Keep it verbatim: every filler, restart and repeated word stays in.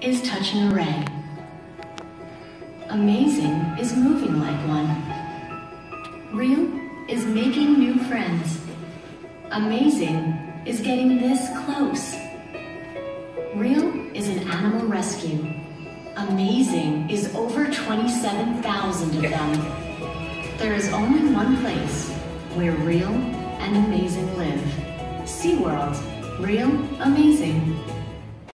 is touching a ray. Amazing is moving like one. Real is making new friends. Amazing is getting this close. Real is an animal rescue. Amazing is over twenty-seven thousand of them. There is only one place where Real and Amazing live. SeaWorld. Real, Amazing.